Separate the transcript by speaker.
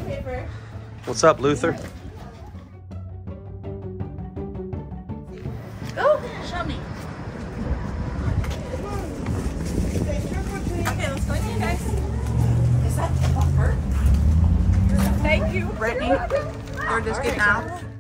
Speaker 1: What's up, Luther?
Speaker 2: Go, show me. Okay, let's go in here, guys. Is that the buffer? Thank you, Brittany. We're just getting out.